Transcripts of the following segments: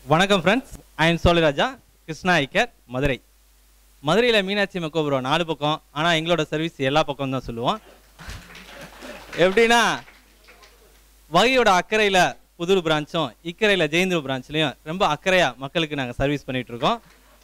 வணக்கம் friends, I am Soliraja, Krishna ஐக்கர், மதுரை. மதுரையில் மீனாட்சி அம்மன் கோபுரம் 4 பக்கம், ஆனால் எங்களோட சர்வீஸ் எல்லா பக்கம் தான் சொல்லுவோம். எப்படின்னா, வகையோட அக்கறையில் புதூர் பிரான்ச்சும் இக்கரையில் ஜெயந்திர பிரான்ச்லையும் ரொம்ப அக்கறையாக மக்களுக்கு நாங்கள் சர்வீஸ் பண்ணிகிட்ருக்கோம்.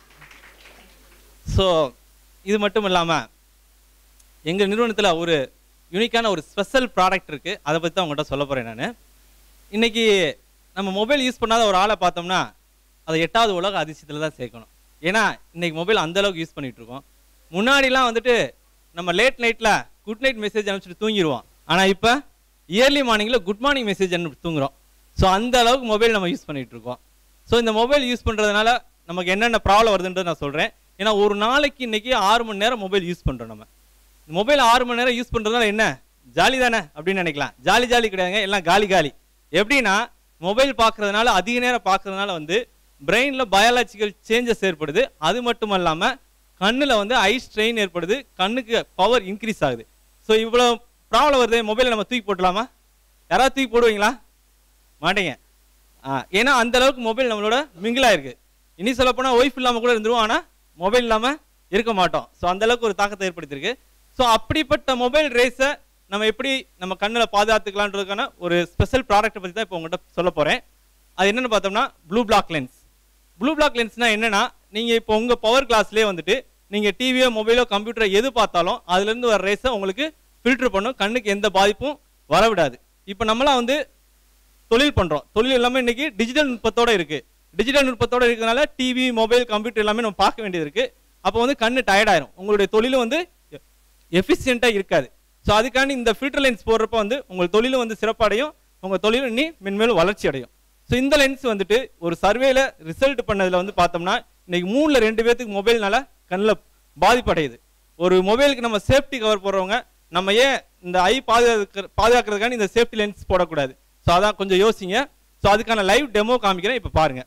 ஸோ இது மட்டும் இல்லாமல் எங்கள் நிறுவனத்தில் ஒரு யூனிக்கான ஒரு ஸ்பெஷல் ப்ராடக்ட் இருக்குது. அதை பற்றி தான் உங்கள்கிட்ட சொல்ல போகிறேன். நான் இன்றைக்கி நம்ம மொபைல் யூஸ் பண்ணாத ஒரு ஆளை பார்த்தோம்னா அதை 8வது உலக அதிசயத்தில் தான் சேர்க்கணும். ஏன்னா இன்றைக்கி மொபைல் அந்தளவுக்கு யூஸ் பண்ணிகிட்ருக்கோம். முன்னாடிலாம் வந்துட்டு நம்ம லேட் நைட்டில் குட் நைட் மெசேஜ் அனுப்பிச்சிட்டு தூங்கிடுவோம். ஆனால் இப்போ இயர்லி மார்னிங்கில் குட் மார்னிங் மெசேஜ் அனுப்பி தூங்குறோம். ஸோ அந்த அளவுக்கு மொபைல் நம்ம யூஸ் பண்ணிகிட்ருக்கோம். ஸோ இந்த மொபைல் யூஸ் பண்ணுறதுனால நமக்கு என்னென்ன ப்ராப்ளம் வருதுன்றது நான் சொல்கிறேன். ஏன்னா ஒரு நாளைக்கு இன்றைக்கி 6 மணி நேரம் மொபைல் யூஸ் பண்ணுறோம். நம்ம மொபைல் 6 மணி நேரம் யூஸ் பண்ணுறதுனால என்ன ஜாலி தானே அப்படின்னு நினைக்கலாம். ஜாலி கிடையாதுங்க, எல்லாம் காலி. எப்படின்னா மொபைல் பார்க்குறதுனால அதிக நேரம் பார்க்குறதுனால வந்து பிரெயினில் பயாலஜிக்கல் சேஞ்சஸ் ஏற்படுது. அது மட்டும் இல்லாமல் கண்ணில் வந்து ஐ ஸ்ட்ரெயின் ஏற்படுது, கண்ணுக்கு பவர் இன்க்ரீஸ் ஆகுது. ஸோ இவ்வளோ ப்ராப்ளம் வருது. மொபைலை நம்ம தூக்கி போட்டலாமா? யாராவது தூக்கி போடுவீங்களா? மாட்டீங்க. ஏன்னா அந்தளவுக்கு மொபைல் நம்மளோட மிங்கிளாக இருக்குது. இனி சொல்லப்போனால் ஒய்ஃப் இல்லாமல் கூட இருந்துருவோம், ஆனால் மொபைல் இல்லாமல் இருக்க மாட்டோம். ஸோ அந்தளவுக்கு ஒரு தாக்கத்தை ஏற்படுத்தியிருக்கு. ஸோ அப்படிப்பட்ட மொபைல் ரேஸை நம்ம எப்படி நம்ம கண்ணில் பாதுகாத்துக்கலான்றதுக்கான ஒரு ஸ்பெஷல் ப்ராடக்ட்டை பற்றி தான் இப்போ உங்கள்கிட்ட சொல்ல போகிறேன். அது என்னென்னு பார்த்தோம்னா blue block lens. Blue block லென்ஸ்னால் என்னென்னா, நீங்கள் இப்போ உங்கள் பவர் கிளாஸ்லேயே வந்துட்டு நீங்கள் டிவியோ மொபைலோ கம்ப்யூட்டரோ எது பார்த்தாலும் அதுலேருந்து வர ரேஸை உங்களுக்கு ஃபில்டர் பண்ணும், கண்ணுக்கு எந்த பாதிப்பும் வரவிடாது. இப்போ நம்மளாம் வந்து தொழில் பண்ணுறோம். தொழில் எல்லாமே இன்றைக்கி டிஜிட்டல் நுட்பத்தோடு இருக்குது. டிஜிட்டல் நுட்பத்தோடு இருக்கிறதுனால டிவி மொபைல் கம்ப்யூட்டர் எல்லாமே நம்ம பார்க்க வேண்டியது இருக்குது. அப்போ வந்து கண்ணு டயர்டாயிரும், உங்களுடைய தொழிலும் வந்து எஃபிஷியண்ட்டாக இருக்காது. ஸோ அதுக்காண்டி இந்த ஃபில்டர் லென்ஸ் போடுறப்ப வந்து உங்கள் தொழிலும் வந்து சிறப்படையும், உங்கள் தொழிலும் இன்னி மென்மேலும் வளர்ச்சி அடையும். ஸோ இந்த லென்ஸ் வந்துட்டு ஒரு சர்வேல ரிசல்ட் பண்ணதில் வந்து பார்த்தோம்னா இன்றைக்கி 3ல் 2 பேர்த்துக்கு மொபைல்னால கண்ணில் பாதிப்படையுது. ஒரு மொபைலுக்கு நம்ம சேஃப்டி கவர் போடுறவங்க நம்ம ஏன் இந்த ஐ பாதுகாக்கிறதுக்காண்டி இந்த சேஃப்டி லென்ஸ் போடக்கூடாது? ஸோ அதான் கொஞ்சம் யோசிங்க. ஸோ அதுக்கான லைவ் டெமோ காமிக்கிறேன், இப்போ பாருங்கள்.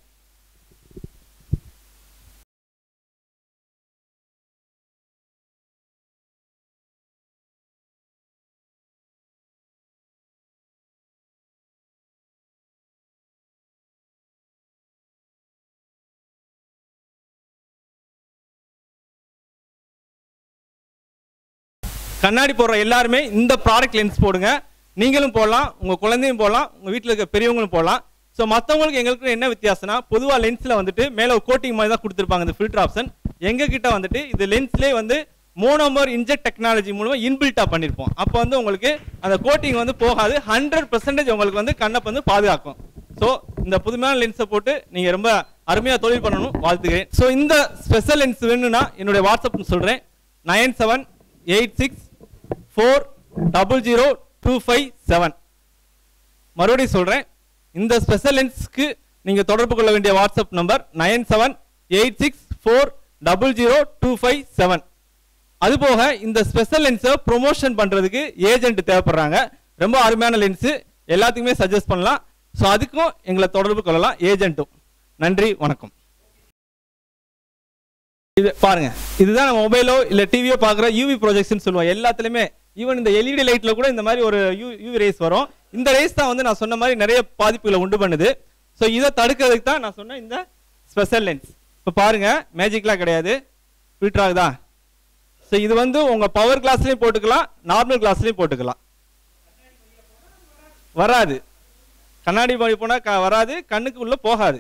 கண்ணாடி போடுற எல்லாருமே இந்த ப்ராடக்ட் லென்ஸ் போடுங்க. நீங்களும் போடலாம், உங்கள் குழந்தையும் போடலாம், உங்கள் வீட்டில் இருக்க பெரியவங்களும் போடலாம். ஸோ மற்றவங்களுக்கு எங்களுக்கு என்ன வித்தியாசம்னா, பொதுவாக லென்ஸில் வந்துட்டு மேலே ஒரு கோட்டிங் மாதிரி தான் கொடுத்துருப்பாங்க இந்த ஃபில்டர் ஆப்ஷன். எங்ககிட்ட வந்துட்டு இது லென்ஸ்லேயே வந்து மோனோமர் இன்ஜெக்ட் டெக்னாலஜி மூலமாக இன்பில்ட்டாக பண்ணியிருப்போம். அப்போ வந்து உங்களுக்கு அந்த கோட்டிங் வந்து போகாது, 100% உங்களுக்கு வந்து கண்ணை வந்து பாதுகாக்கும். ஸோ இந்த புதுமையான லென்ஸை போட்டு நீங்கள் ரொம்ப அருமையாக தொழில் பண்ணணும், வாழ்த்துக்கிறேன். ஸோ இந்த ஸ்பெஷல் லென்ஸ் வேணும்னா என்னுடைய வாட்ஸ்அப்னு சொல்கிறேன், 9786400257. மறுபடியும் சொல்கிறேன், இந்த ஸ்பெஷல் லென்ஸ்க்கு நீங்கள் தொடர்பு கொள்ள வேண்டிய வாட்ஸ்அப் நம்பர் 9786400257. அதுபோக இந்த ஸ்பெஷல் லென்ஸை ப்ரொமோஷன் பண்ணுறதுக்கு ஏஜென்ட் தேவைப்படுறாங்க. ரொம்ப அருமையான லென்ஸு, எல்லாத்துக்குமே சஜஸ்ட் பண்ணலாம். ஸோ அதுக்கும் எங்களை தொடர்பு கொள்ளலாம், ஏஜென்ட்டும். நன்றி, வணக்கம். இது பாருங்க, இதுதான் நம்ம மொபைலோ இல்லை டிவியோ பார்க்குற யூவி ப்ரொஜெக்ஷன் சொல்லுவோம். எல்லாத்துலேயுமே ஈவன் இந்த எல்இடி லைட்டில் கூட இந்த மாதிரி ஒரு யூவி ரேஸ் வரும். இந்த ரேஸ் தான் வந்து நான் சொன்ன மாதிரி நிறைய பாதிப்புகளை உண்டு பண்ணுது. ஸோ இதை தடுக்கிறதுக்கு தான் நான் சொன்னேன் இந்த ஸ்பெஷல் லென்ஸ். இப்போ பாருங்க, மேஜிக்லாம் கிடையாது, ஃபில்டர் ஆகுதா? ஸோ இது வந்து உங்கள் பவர் கிளாஸ்லேயும் போட்டுக்கலாம், நார்மல் கிளாஸ்லேயும் போட்டுக்கலாம். வராது, கண்ணாடி பண்ணி போனால் வராது, கண்ணுக்கு உள்ளே போகாது.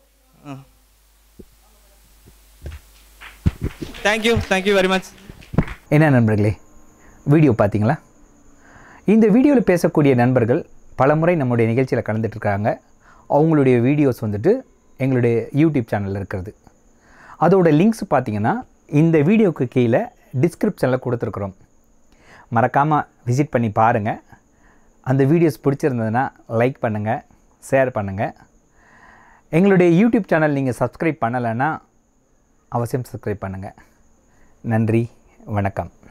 Thank you very much. என்ன நண்பர்களே, வீடியோ பார்த்தீங்களா? இந்த வீடியோவில் பேசக்கூடிய நண்பர்கள் பல முறை நம்முடைய நிகழ்ச்சியில் கலந்துட்டுருக்காங்க. அவங்களுடைய வீடியோஸ் வந்துட்டு எங்களுடைய யூடியூப் சேனலில் இருக்கிறது. அதோட லிங்க்ஸ் பார்த்தீங்கன்னா இந்த வீடியோவுக்கு கீழே டிஸ்கிரிப்ஷனில் கொடுத்துருக்குறோம். மறக்காமல் விசிட் பண்ணி பாருங்கள். அந்த வீடியோஸ் பிடிச்சிருந்ததுன்னா லைக் பண்ணுங்கள், ஷேர் பண்ணுங்கள். எங்களுடைய யூடியூப் சேனல் நீங்கள் சப்ஸ்கிரைப் பண்ணலைன்னா அவசியம் சப்ஸ்கிரைப் பண்ணுங்கள். நன்றி, வணக்கம்.